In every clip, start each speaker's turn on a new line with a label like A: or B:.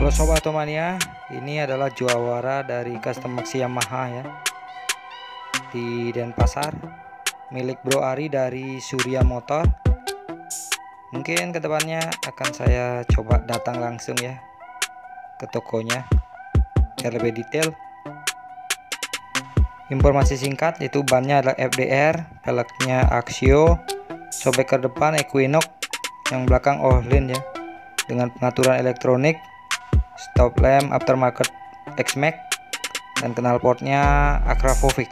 A: Halo Sobat Otomania, ini adalah jawara dari custom Maxi Yamaha ya di Denpasar, milik Bro Ari dari Surya Motor. Mungkin kedepannya akan saya coba datang langsung ya ke tokonya biar lebih detail. Informasi singkat, itu bannya adalah FDR, peleknya Axio, sobek ke depan Equinox, yang belakang Ohlin ya, dengan pengaturan elektronik, stop lamp aftermarket X-Max, dan knalpotnya Akrapovic.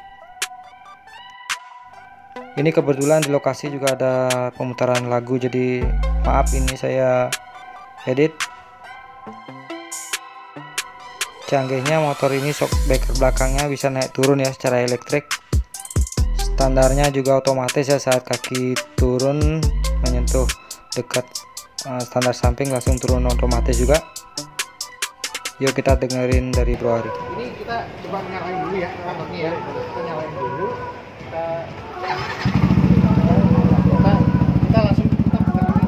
A: Ini kebetulan di lokasi juga ada pemutaran lagu, jadi maaf ini saya edit. Canggihnya motor ini shock breaker belakangnya bisa naik turun ya secara elektrik. Standarnya juga otomatis ya, saat kaki turun menyentuh dekat standar samping langsung turun otomatis juga. Yuk kita dengerin dari Bro Ari.
B: Ini kita coba nyalain dulu ya motornya ya. Kita nyalain dulu. Kita langsung kita pegang.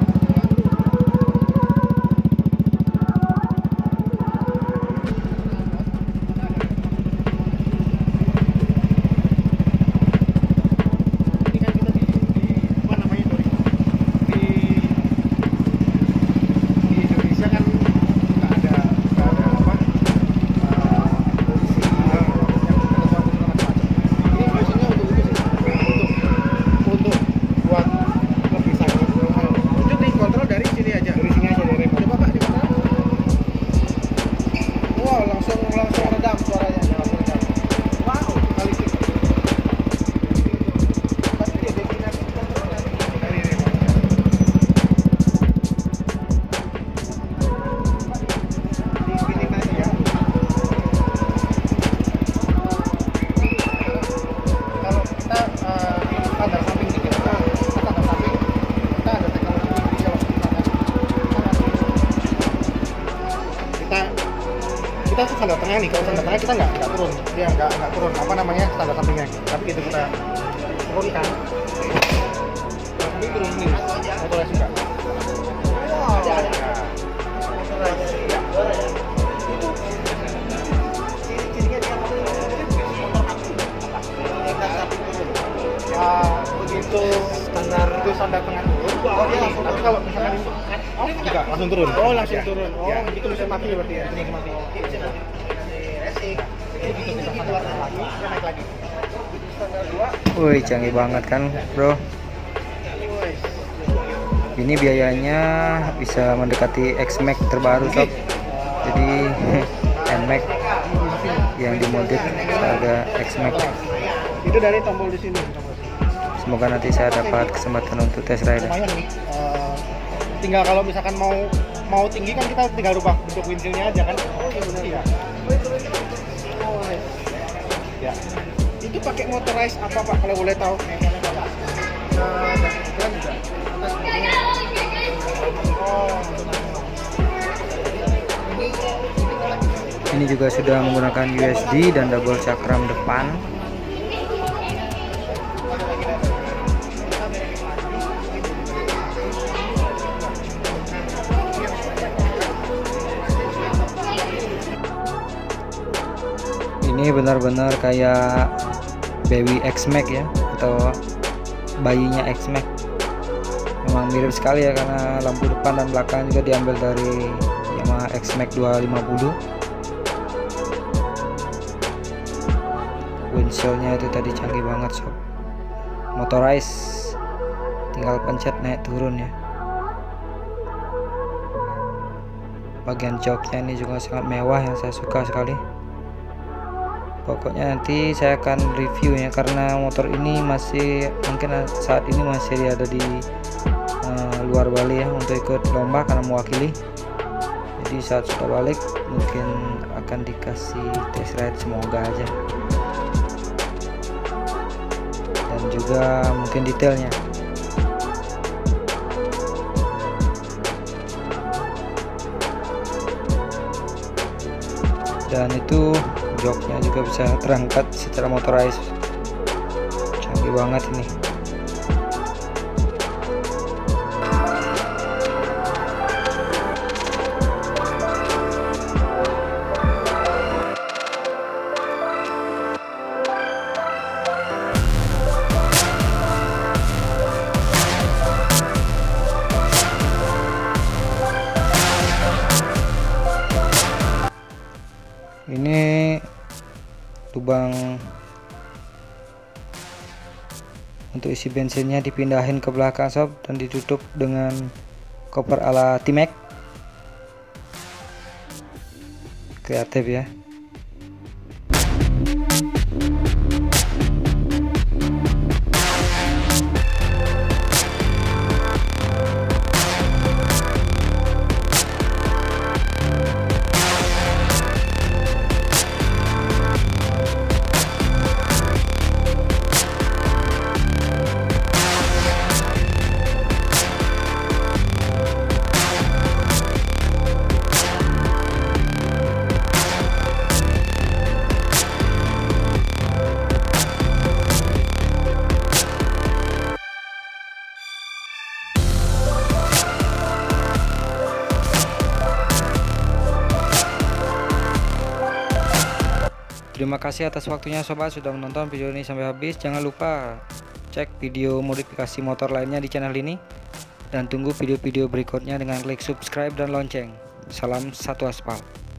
B: Ini kan kita di apa namanya di Indonesia kan nggak ada apa polisi yang ada suatu macam-macam. Ini polisinya untuk itu sih, untuk buat lebih sangat. Itu dikontrol dari sini aja. Dari sini aja, dari remote. Coba Pak dikontrol. Wow, langsung redam suaranya. Langsung redam. Wow, kali ini. Tapi dia destinasi kontrol dari remote. Dipilih aja ya. Kalau kita standar samping nih, kita standar samping, kita ada teknologi Indonesia waktu kita tuh standar tengah nih. Kalau standar tengah kita nggak turun, dia nggak turun apa namanya standar sampingnya, tapi itu kita turunkan, tapi turun nih motornya sudah. Begitu standar itu standar tengah turun. Oh iya, tapi kalau misalkan juga langsung turun. Oh langsung turun. Oh ya. Itu bisa mati berarti ya. Ini mati. Begitu kita standar lagi, naik lagi. Standar 2.
A: Wih, canggih banget kan Bro. Ini biayanya bisa mendekati X-Max terbaru sob. Jadi N-Max yang dimodif harga X-Max.
B: Itu dari tombol di sini.
A: Semoga nanti saya dapat kesempatan untuk test ride.
B: Lumayan nih. Tinggal kalau misalkan mau tinggi kan kita tinggal rubah bentuk windshield-nya aja kan. Oh iya benar ya. Ya. Itu pakai motorized apa Pak kalau boleh tahu?
A: Ini juga sudah menggunakan USD dan double cakram depan. Ini benar-benar kayak baby X-Max ya, atau bayinya X-Max. Memang mirip sekali ya, karena lampu depan dan belakang juga diambil dari Yamaha X-Max 250. Windshieldnya itu tadi canggih banget sob, motorized, tinggal pencet naik turun ya. Bagian joknya ini juga sangat mewah, yang saya suka sekali. Pokoknya nanti saya akan review ya, karena motor ini masih mungkin saat ini masih ada di luar Bali ya, untuk ikut lomba karena mewakili. Jadi saat sudah balik mungkin akan dikasih test ride, semoga aja, dan juga mungkin detailnya. Dan itu joknya juga bisa terangkat secara motorized, canggih banget ini. lubang untuk isi bensinnya dipindahin ke belakang sob dan ditutup dengan koper ala Timex. Kreatif ya. Terima kasih atas waktunya sobat sudah menonton video ini sampai habis. Jangan lupa cek video modifikasi motor lainnya di channel ini, dan tunggu video-video berikutnya dengan klik subscribe dan lonceng. Salam satu aspal.